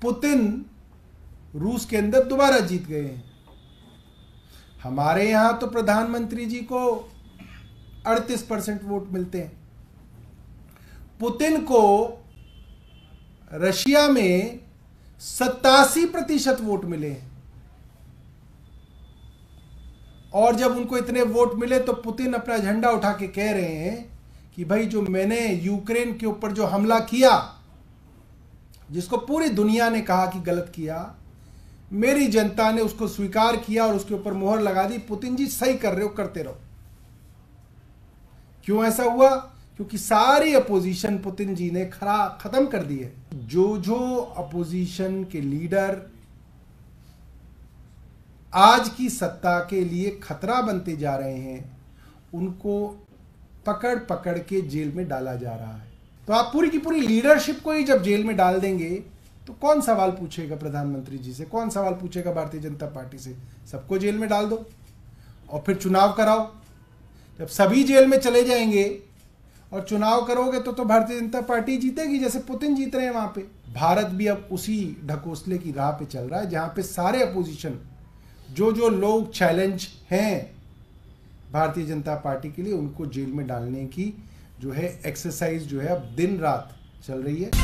Putin रूस के अंदर दोबारा जीत गए हैं। हमारे यहां तो प्रधानमंत्री जी को 38% वोट मिलते हैं। पुतिन को रशिया में 87% वोट मिले हैं। और जब उनको इतने वोट मिले तो पुतिन अपना झंडा उठा के कह रहे हैं कि भाई जो मैंने यूक्रेन के ऊपर जो हमला किया, जिसको पूरी दुनिया ने कहा कि गलत किया, मेरी जनता ने उसको स्वीकार किया और उसके ऊपर मोहर लगा दी। पुतिन जी सही कर रहे हो, करते रहो। क्यों ऐसा हुआ? क्योंकि सारी अपोजिशन पुतिन जी ने खत्म कर दी है। जो अपोजिशन के लीडर आज की सत्ता के लिए खतरा बनते जा रहे हैं, उनको पकड़ पकड़ के जेल में डाला जा रहा है। तो आप पूरी की पूरी लीडरशिप को ही जब जेल में डाल देंगे तो कौन सवाल पूछेगा प्रधानमंत्री जी से, कौन सवाल पूछेगा भारतीय जनता पार्टी से? सबको जेल में डाल दो और फिर चुनाव कराओ। जब सभी जेल में चले जाएंगे और चुनाव करोगे तो भारतीय जनता पार्टी जीतेगी, जैसे पुतिन जीत रहे हैं वहां पे। भारत भी अब उसी ढकोसले की राह पे चल रहा है, जहां पे सारे अपोजिशन जो लोग चैलेंज हैं भारतीय जनता पार्टी के लिए, उनको जेल में डालने की जो है एक्सरसाइज जो है अब दिन रात चल रही है।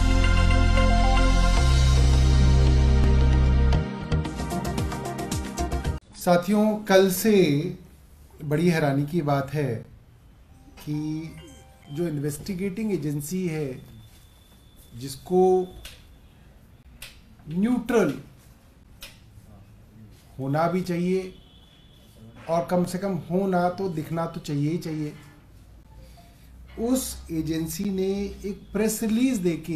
साथियों, कल से बड़ी हैरानी की बात है कि जो इन्वेस्टिगेटिंग एजेंसी है, जिसको न्यूट्रल होना भी चाहिए और कम से कम होना तो दिखना तो चाहिए ही चाहिए, उस एजेंसी ने एक प्रेस रिलीज देके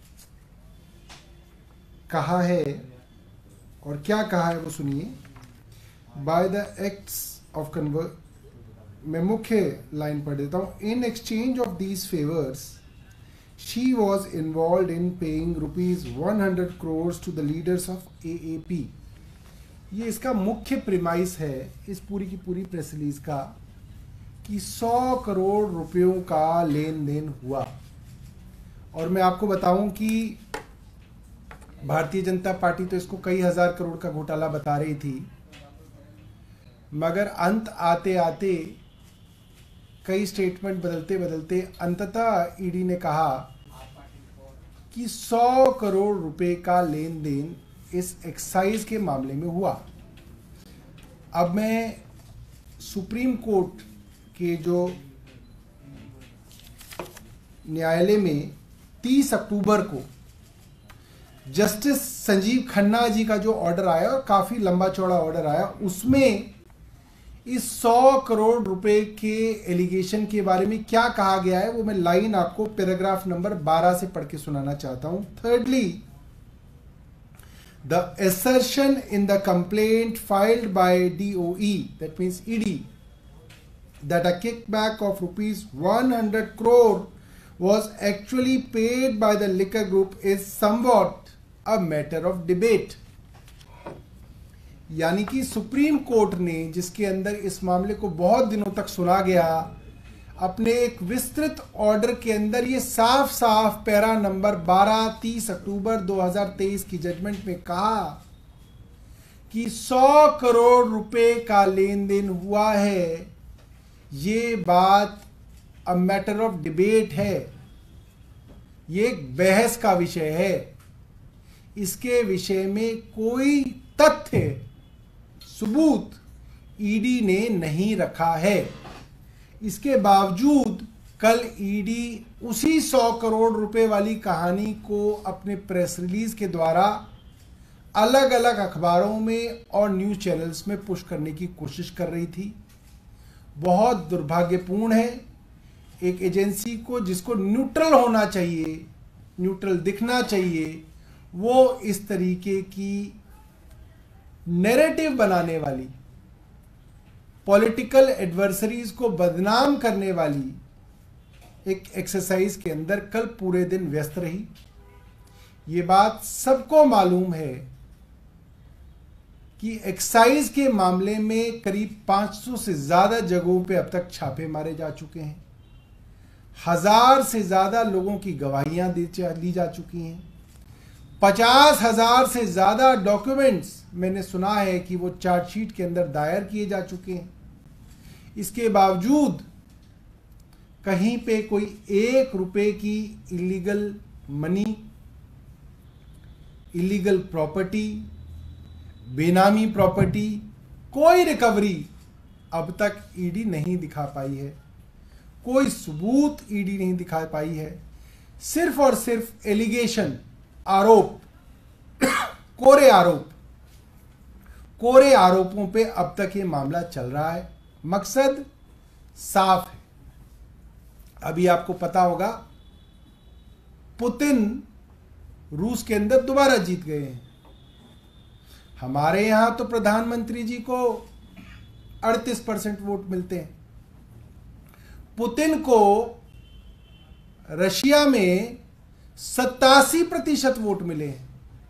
कहा है, और क्या कहा है वो सुनिए। By the acts of convert, मैं मुख्य लाइन पढ़ देता हूं। In exchange of these favours she was involve in paying ₹100 crores to the leaders of AAP। ये इसका मुख्य प्रीमाइस है इस पूरी की पूरी प्रेस रिलीज का, कि 100 करोड़ रुपयों का लेन देन हुआ। और मैं आपको बताऊं कि भारतीय जनता पार्टी तो इसको कई हजार करोड़ का घोटाला बता रही थी, मगर अंत आते आते कई स्टेटमेंट बदलते बदलते अंततः ईडी ने कहा कि 100 करोड़ रुपए का लेन देन इस एक्साइज के मामले में हुआ। अब मैं सुप्रीम कोर्ट के जो न्यायालय में 30 अक्टूबर को जस्टिस संजीव खन्ना जी का जो ऑर्डर आया, और काफी लंबा चौड़ा ऑर्डर आया, उसमें इस 100 करोड़ रुपए के एलिगेशन के बारे में क्या कहा गया है, वो मैं लाइन आपको पैराग्राफ नंबर 12 से पढ़ के सुनाना चाहता हूं। Thirdly, the assertion in the complaint filed by DOE, that means ED, that a kickback of ₹100 crore was actually paid by the liquor group is somewhat a matter of debate। यानी कि supreme court ने, जिसके अंदर इस मामले को बहुत दिनों तक सुना गया, अपने एक विस्तृत ऑर्डर के अंदर ये साफ साफ पैरा नंबर 12 30 अक्टूबर 2023 की जजमेंट में कहा कि 100 करोड़ रुपए का लेन देन हुआ है। ये बात अ मैटर ऑफ डिबेट है, ये एक बहस का विषय है। इसके विषय में कोई तथ्य सबूत ईडी ने नहीं रखा है। इसके बावजूद कल ईडी उसी 100 करोड़ रुपए वाली कहानी को अपने प्रेस रिलीज के द्वारा अलग अलग अखबारों में और न्यूज चैनल्स में पुश करने की कोशिश कर रही थी। बहुत दुर्भाग्यपूर्ण है, एक एजेंसी को जिसको न्यूट्रल होना चाहिए, न्यूट्रल दिखना चाहिए, वो इस तरीके की नैरेटिव बनाने वाली, पॉलिटिकल एडवर्सरीज को बदनाम करने वाली एक एक्सरसाइज के अंदर कल पूरे दिन व्यस्त रही। ये बात सबको मालूम है कि एक्साइज के मामले में करीब 500 से ज्यादा जगहों पे अब तक छापे मारे जा चुके हैं। 1000 से ज्यादा लोगों की गवाहियां ली जा चुकी हैं। 50,000 से ज्यादा डॉक्यूमेंट्स मैंने सुना है कि वो चार्जशीट के अंदर दायर किए जा चुके हैं। इसके बावजूद कहीं पे कोई 1 रुपए की इलीगल मनी, इलीगल प्रॉपर्टी, बेनामी प्रॉपर्टी, कोई रिकवरी अब तक ईडी नहीं दिखा पाई है। कोई सबूत ईडी नहीं दिखा पाई है। सिर्फ और सिर्फ एलिगेशन, आरोप, कोरे आरोपों पे अब तक ये मामला चल रहा है। मकसद साफ है। अभी आपको पता होगा पुतिन रूस के अंदर दोबारा जीत गए हैं। हमारे यहां तो प्रधानमंत्री जी को 38% वोट मिलते हैं। पुतिन को रशिया में 87% वोट मिले हैं।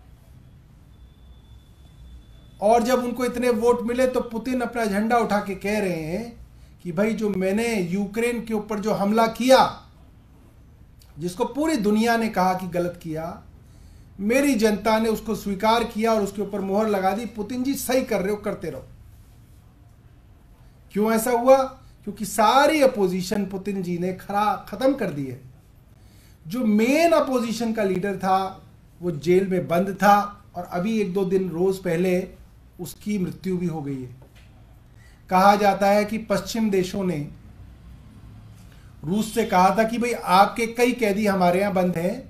और जब उनको इतने वोट मिले तो पुतिन अपना झंडा उठा के कह रहे हैं कि भाई जो मैंने यूक्रेन के ऊपर जो हमला किया, जिसको पूरी दुनिया ने कहा कि गलत किया, मेरी जनता ने उसको स्वीकार किया और उसके ऊपर मोहर लगा दी। पुतिन जी सही कर रहे हो, करते रहो। क्यों ऐसा हुआ? क्योंकि सारी अपोजिशन पुतिन जी ने खत्म कर दी है। जो मेन अपोजिशन का लीडर था वो जेल में बंद था और अभी 1-2 दिन रोज पहले उसकी मृत्यु भी हो गई है। कहा जाता है कि पश्चिम देशों ने रूस से कहा था कि भाई आपके कई कैदी हमारे यहां बंद हैं,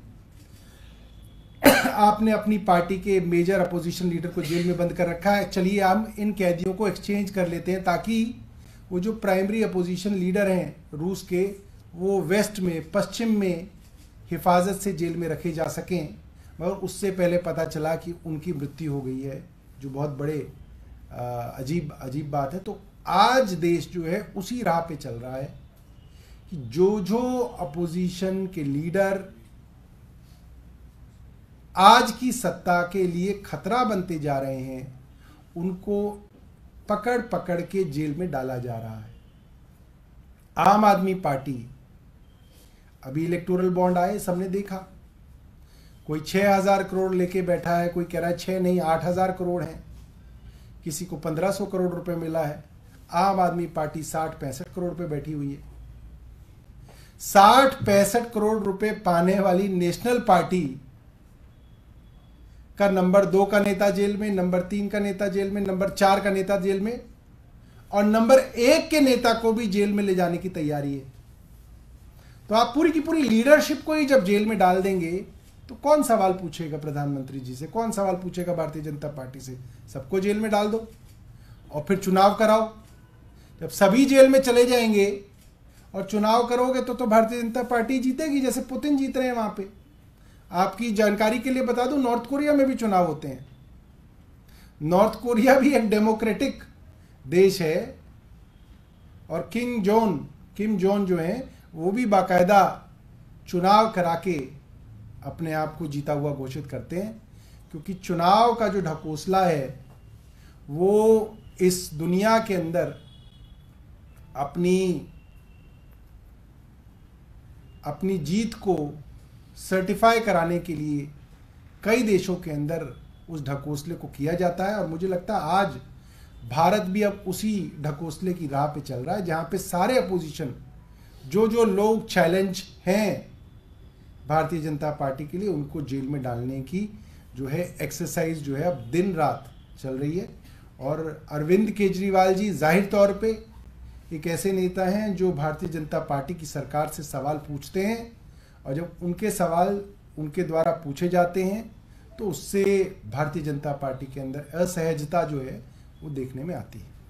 आपने अपनी पार्टी के मेजर अपोजिशन लीडर को जेल में बंद कर रखा है, चलिए हम इन कैदियों को एक्सचेंज कर लेते हैं ताकि वो जो प्राइमरी अपोजिशन लीडर हैं रूस के, वो वेस्ट में, पश्चिम में हिफाजत से जेल में रखे जा सकें। मगर उससे पहले पता चला कि उनकी मृत्यु हो गई है, जो बहुत बड़े अजीब बात है। तो आज देश जो है उसी राह पे चल रहा है कि जो अपोजिशन के लीडर आज की सत्ता के लिए खतरा बनते जा रहे हैं, उनको पकड़ पकड़ के जेल में डाला जा रहा है। आम आदमी पार्टी, अभी इलेक्टोरल बॉन्ड आए, सबने देखा, कोई 6,000 करोड़ लेके बैठा है, कोई कह रहा है 6 नहीं 8,000 करोड़ है, किसी को 1,500 करोड़ रुपए मिला है। आम आदमी पार्टी 60-65 करोड़ पे बैठी हुई है। 60-65 करोड़ रुपए पाने वाली नेशनल पार्टी का नंबर 2 का नेता जेल में, नंबर 3 का नेता जेल में, नंबर 4 का नेता जेल में और नंबर 1 के नेता को भी जेल में ले जाने की तैयारी है। तो आप पूरी की पूरी लीडरशिप को ही जब जेल में डाल देंगे तो कौन सवाल पूछेगा प्रधानमंत्री जी से, कौन सवाल पूछेगा भारतीय जनता पार्टी से? सबको जेल में डाल दो और फिर चुनाव कराओ। जब सभी जेल में चले जाएंगे और चुनाव करोगे तो भारतीय जनता पार्टी जीतेगी, जैसे पुतिन जीत रहे हैं वहां पे। आपकी जानकारी के लिए बता दूं, नॉर्थ कोरिया में भी चुनाव होते हैं। नॉर्थ कोरिया भी एक डेमोक्रेटिक देश है और किम जोन जो है वो भी बाकायदा चुनाव करा के अपने आप को जीता हुआ घोषित करते हैं, क्योंकि चुनाव का जो ढकोसला है वो इस दुनिया के अंदर अपनी जीत को सर्टिफाई कराने के लिए कई देशों के अंदर उस ढकोसले को किया जाता है। और मुझे लगता है आज भारत भी अब उसी ढकोसले की राह पे चल रहा है, जहां पे सारे अपोजिशन जो लोग चैलेंज हैं भारतीय जनता पार्टी के लिए, उनको जेल में डालने की जो है एक्सरसाइज जो है अब दिन रात चल रही है। और अरविंद केजरीवाल जी जाहिर तौर पे एक ऐसे नेता हैं जो भारतीय जनता पार्टी की सरकार से सवाल पूछते हैं और जब उनके सवाल उनके द्वारा पूछे जाते हैं तो उससे भारतीय जनता पार्टी के अंदर असहजता जो है वो देखने में आती है।